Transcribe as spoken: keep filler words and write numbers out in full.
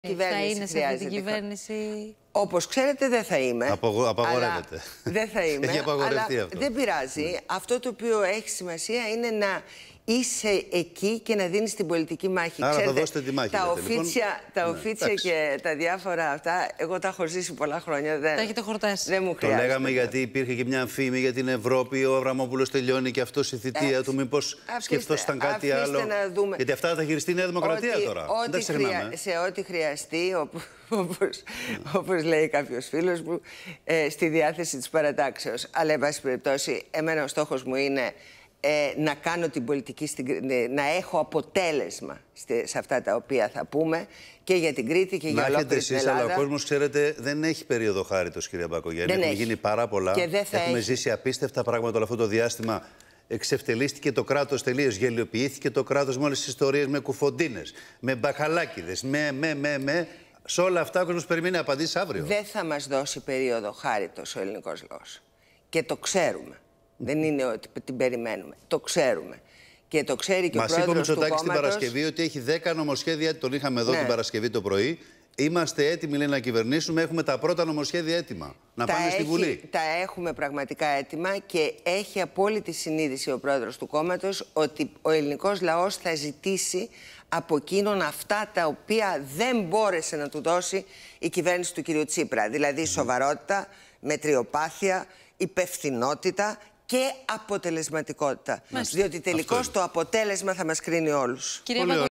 Κυβέρνηση θα είναι σε αυτή την κυβέρνηση. Όπως ξέρετε δεν θα είμαι. Απογο... Απαγορεύεται. Δεν θα είμαι. Έχει απαγορευτεί αλλά αυτό. Δεν πειράζει. Mm. Αυτό το οποίο έχει σημασία είναι να είσαι εκεί και να δίνεις την πολιτική μάχη. Άρα Ξέρετε, θα δώσετε τη μάχη. Τα λέτε, οφίτσια, λοιπόν. τα ναι, οφίτσια και τα διάφορα αυτά, εγώ τα έχω ζήσει πολλά χρόνια. Δεν, τα έχετε χορτάσει. Δεν μου χρειάζεται. Το λέγαμε γιατί υπήρχε και μια φήμη για την Ευρώπη. Ο Αβραμόπουλος τελειώνει και αυτό η θητεία Άξι. του. Μήπως σκεφτόσασταν κάτι άλλο. Δούμε. Γιατί αυτά θα τα χειριστεί η Νέα Δημοκρατία ότι, τώρα. Ό,τι δεν χρεια... Σε ό,τι χρειαστεί, όπως, όπως λέει κάποιος φίλος μου, ε, στη διάθεση της παρατάξεως. Αλλά, εν πάση περιπτώσει, εμένα ο στόχος μου είναι ε, να κάνω την πολιτική, στην, να έχω αποτέλεσμα σε αυτά τα οποία θα πούμε και για την Κρήτη και για ολόκληρη την Ελλάδα. Αλλά ο κόσμος, ξέρετε, δεν έχει περίοδο χάριτος, κυρία Μπακογιάννη. Έχουν γίνει πάρα πολλά. Έχουμε έχει. ζήσει απίστευτα πράγματα όλο αυτό το διάστημα. Εξευτελίστηκε το κράτος τελείως. Γελιοποιήθηκε το κράτος με όλες τις ιστορίες, με κουφοντίνες, με μπαχαλάκιδες, με, με, με, με. Σε όλα αυτά ο κόσμος περιμένει απαντήσεις αύριο. Δεν θα μας δώσει περίοδο χάριτος ο ελληνικός λαός. Και το ξέρουμε. Δεν είναι ότι την περιμένουμε. Το ξέρουμε. Και το ξέρει και Μας ο πρόεδρος του κόμματος. Μας είπε ο Μητσοτάκης την Παρασκευή ότι έχει δέκα νομοσχέδια. Τον είχαμε εδώ ναι. την Παρασκευή το πρωί. Είμαστε έτοιμοι, λέει, να κυβερνήσουμε. Έχουμε τα πρώτα νομοσχέδια έτοιμα. Να τα πάνε έχει, στη Βουλή. Τα έχουμε πραγματικά έτοιμα και έχει απόλυτη συνείδηση ο πρόεδρος του κόμματος ότι ο ελληνικός λαός θα ζητήσει από εκείνον αυτά τα οποία δεν μπόρεσε να του δώσει η κυβέρνηση του κ. Τσίπρα. Δηλαδή σοβαρότητα, μετριοπάθεια, υπευθυνότητα και αποτελεσματικότητα. Μάλιστα. Διότι τελικώς το αποτέλεσμα θα μας κρίνει όλους.